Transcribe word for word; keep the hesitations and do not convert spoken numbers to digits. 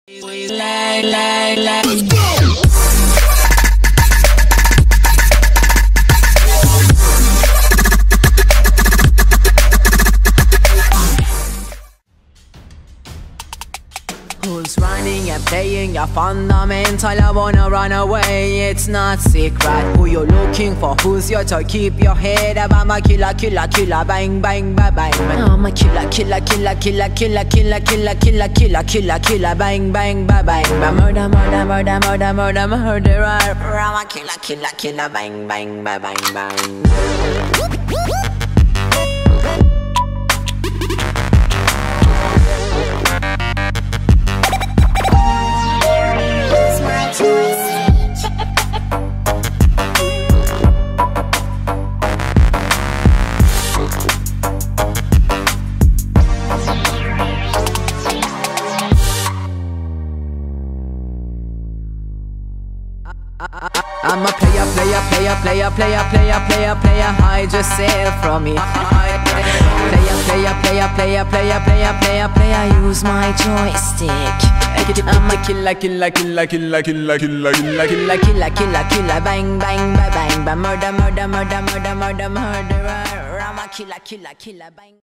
Let's go! Who's running and playing your fundamental? I wanna run away, it's not secret. Who you looking for? Who's your toy? Keep your head up. I'm a killer, killer, killer, bang, bang, bang, bang. I'm a killer, killer, killer, killer, killer, killer, killer, killer, killer, killer, killer, bang, bang, bang, bang. Murder, murder, murder, murder, murder, murderer. I'm a killer, killer, killer, bang, bang, bang, bang, bang. I'm a player, player, player, player, player, player, player, player. Hide yourself from me. Player, player, player, player, player, player, player, player. Use my joystick. I'm a killer, killer, killer, killer, killer, killer, killer, killer, killer, killer, killer. Bang, bang, bang, bang, bang. Murder, murder, murder, murder, murder, murderer. I'm a killer, killer, killer, bang.